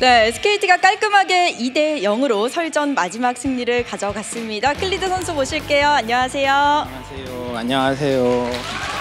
네, SKT가 깔끔하게 2대0으로 설전 마지막 승리를 가져갔습니다. 클리드 선수 모실게요. 안녕하세요. 안녕하세요. 안녕하세요.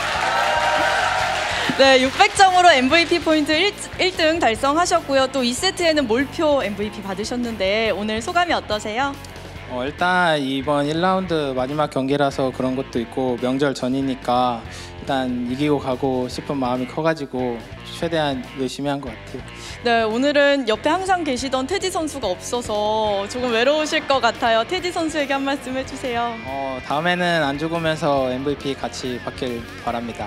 네, 600점으로 MVP 포인트 1등 달성하셨고요. 또 2세트에는 몰표 MVP 받으셨는데 오늘 소감이 어떠세요? 일단 이번 1라운드 마지막 경기라서 그런 것도 있고 명절 전이니까 일단 이기고 가고 싶은 마음이 커가지고 최대한 열심히 한 것 같아요. 네, 오늘은 옆에 항상 계시던 테디 선수가 없어서 조금 외로우실 것 같아요. 테디 선수에게 한 말씀 해주세요. 다음에는 안 죽으면서 MVP 같이 받길 바랍니다.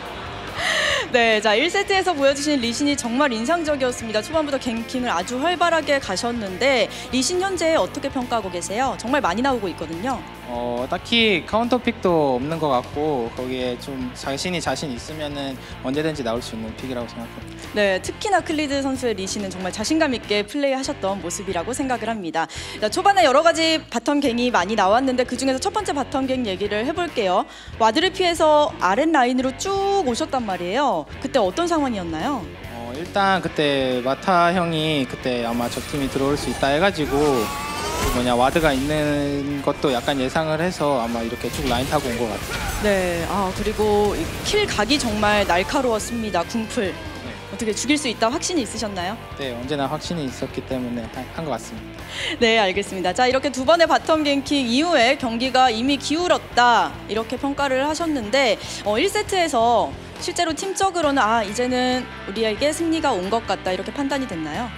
네, 자 1세트에서 보여주신 리신이 정말 인상적이었습니다. 초반부터 갱킹을 아주 활발하게 가셨는데 리신 현재 어떻게 평가하고 계세요? 정말 많이 나오고 있거든요. 딱히 카운터픽도 없는 것 같고 거기에 좀 자신 있으면은 언제든지 나올 수 있는 픽이라고 생각합니다. 네, 특히나 클리드 선수의 리신은 정말 자신감 있게 플레이하셨던 모습이라고 생각을 합니다. 자, 초반에 여러 가지 바텀 갱이 많이 나왔는데 그중에서 첫 번째 바텀 갱 얘기를 해볼게요. 와드를 피해서 아랫 라인으로 쭉 오셨단 말이에요. 그때 어떤 상황이었나요? 일단 그때 마타 형이 그때 아마 저 팀이 들어올 수 있다 해가지고 와드가 있는 것도 약간 예상을 해서 아마 이렇게 쭉 라인 타고 온 것 같아요. 네, 그리고 킬 각이 정말 날카로웠습니다. 궁풀. 네. 어떻게 죽일 수 있다 확신이 있으셨나요? 네, 언제나 확신이 있었기 때문에 한 것 같습니다. 네, 알겠습니다. 자, 이렇게 두 번의 바텀 갱킹 이후에 경기가 이미 기울었다 이렇게 평가를 하셨는데 1세트에서 실제로 팀적으로는 이제는 우리에게 승리가 온 것 같다 이렇게 판단이 됐나요?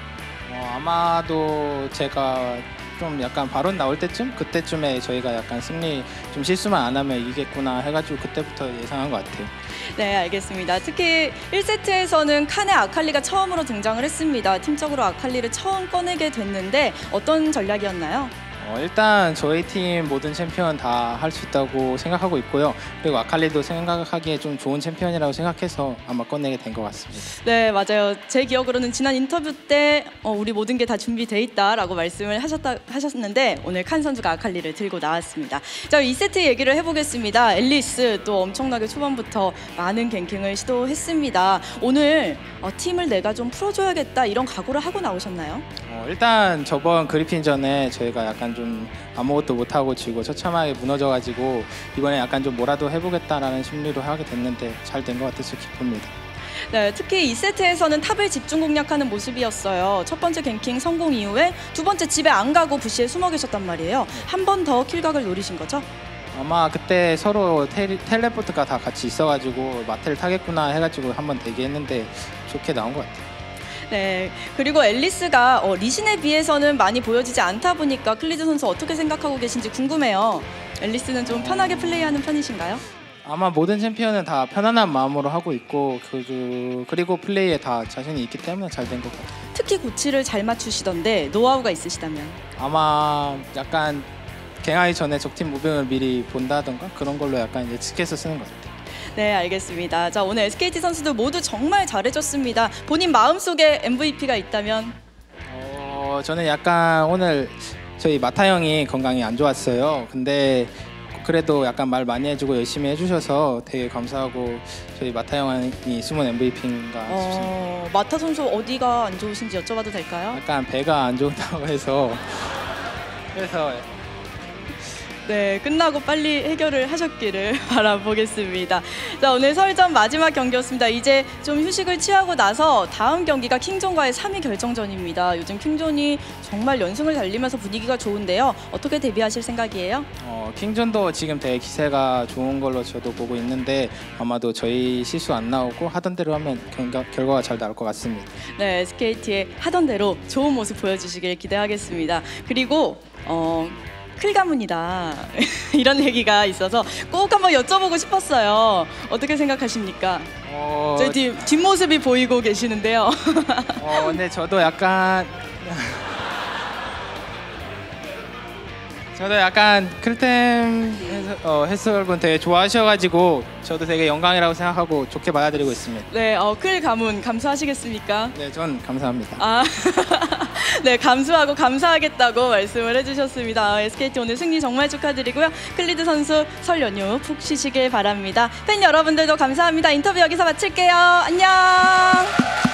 아마도 제가 좀 약간 바론 나올 때쯤 그때쯤에 저희가 약간 승리 좀 실수만 안 하면 이기겠구나 해가지고 그때부터 예상한 것 같아요. 네, 알겠습니다. 특히 1세트에서는 칸의 아칼리가 처음으로 등장을 했습니다. 팀적으로 아칼리를 처음 꺼내게 됐는데 어떤 전략이었나요? 일단 저희 팀 모든 챔피언 다 할 수 있다고 생각하고 있고요. 그리고 아칼리도 생각하기에 좀 좋은 챔피언이라고 생각해서 아마 꺼내게 된 것 같습니다. 네, 맞아요. 제 기억으로는 지난 인터뷰 때 우리 모든 게 다 준비돼 있다라고 말씀을 하셨는데 오늘 칸 선수가 아칼리를 들고 나왔습니다. 자, 2세트 얘기를 해보겠습니다. 앨리스 또 엄청나게 초반부터 많은 갱킹을 시도했습니다. 오늘 팀을 내가 좀 풀어줘야겠다 이런 각오를 하고 나오셨나요? 일단 저번 그리핀전에 저희가 약간 좀 아무것도 못하고 지고 처참하게 무너져가지고 이번에 약간 좀 뭐라도 해보겠다라는 심리로 하게 됐는데 잘 된 것 같아서 기쁩니다. 네, 특히 2세트에서는 탑을 집중 공략하는 모습이었어요. 첫 번째 갱킹 성공 이후에 두 번째 집에 안 가고 부시에 숨어 계셨단 말이에요. 한 번 더 킬각을 노리신 거죠? 아마 그때 서로 텔레포트가 다 같이 있어가지고 마텔 타겠구나 해가지고 한번 대기했는데 좋게 나온 것 같아요. 네, 그리고 앨리스가 리신에 비해서는 많이 보여지지 않다 보니까 클리드 선수 어떻게 생각하고 계신지 궁금해요. 앨리스는 좀 편하게 플레이하는 편이신가요? 아마 모든 챔피언은 다 편안한 마음으로 하고 있고 그리고 플레이에 다 자신이 있기 때문에 잘 된 것 같아요. 특히 고치를 잘 맞추시던데 노하우가 있으시다면? 아마 약간 갱하기 전에 적팀 무빙을 미리 본다던가 그런 걸로 약간 예측해서 쓰는 것 같아요. 네, 알겠습니다. 자, 오늘 SKT 선수들 모두 정말 잘해줬습니다. 본인 마음속에 MVP가 있다면? 저는 약간 오늘 저희 마타 형이 건강이 안 좋았어요. 근데 그래도 약간 말 많이 해주고 열심히 해주셔서 되게 감사하고 저희 마타 형이 숨은 MVP인가 싶습니다. 마타 선수 어디가 안 좋으신지 여쭤봐도 될까요? 약간 배가 안 좋다고 해서 그래서 네, 끝나고 빨리 해결을 하셨기를 바라보겠습니다. 자, 오늘 설전 마지막 경기였습니다. 이제 좀 휴식을 취하고 나서 다음 경기가 킹존과의 3위 결정전입니다. 요즘 킹존이 정말 연승을 달리면서 분위기가 좋은데요. 어떻게 데뷔하실 생각이에요? 킹존도 지금 되게 기세가 좋은 걸로 저도 보고 있는데 아마도 저희 실수 안 나오고 하던 대로 하면 결과가 잘 나올 것 같습니다. 네, SKT의 하던 대로 좋은 모습 보여주시길 기대하겠습니다. 그리고 클 가문이다 이런 얘기가 있어서 꼭 한번 여쭤보고 싶었어요. 어떻게 생각하십니까? 저희 팀 뒷모습이 보이고 계시는데요. 근데 저도 약간 클템 해설분 되게 좋아하셔가지고 저도 되게 영광이라고 생각하고 좋게 받아들이고 있습니다. 네, 클 가문 감수하시겠습니까? 네, 전 감사합니다. 네, 감수하고 감사하겠다고 말씀을 해주셨습니다. SKT 오늘 승리 정말 축하드리고요. 클리드 선수 설 연휴 푹 쉬시길 바랍니다. 팬 여러분들도 감사합니다. 인터뷰 여기서 마칠게요. 안녕.